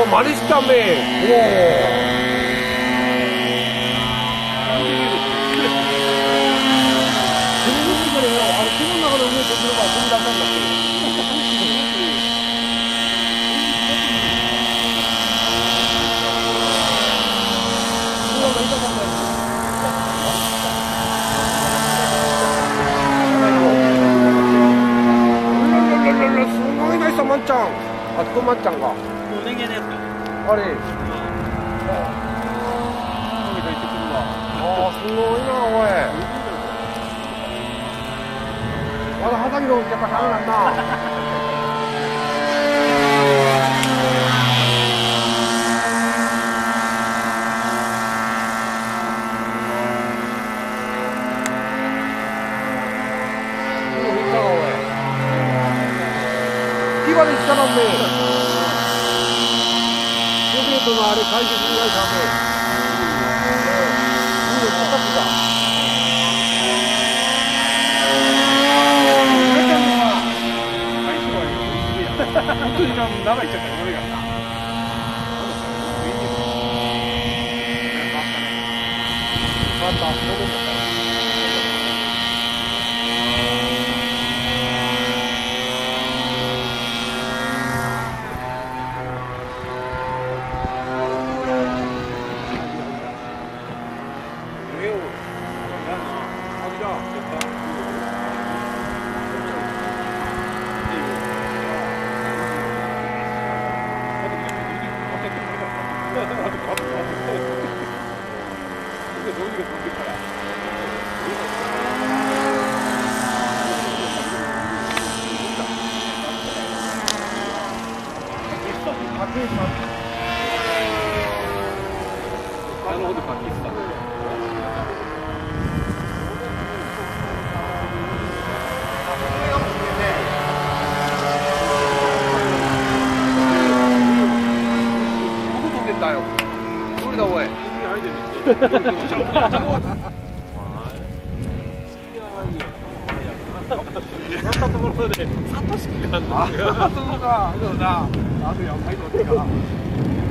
많이 시켰네. 우와. 만짱. 아, 또 만짱가. 또 냉겨내. 아니. 여기도 이렇게 뜬다. 아, 승로이나, 왜? 와나 하단기로 약간 장은 안 나. 이번에 시작한데 여기에도 아래 가이드 중간에 가면 이거 똑같다. 本当に長いっちゃった俺がまたなったところでサトシ君があんだ。あ、そうか。そうだ。あとやばいのか。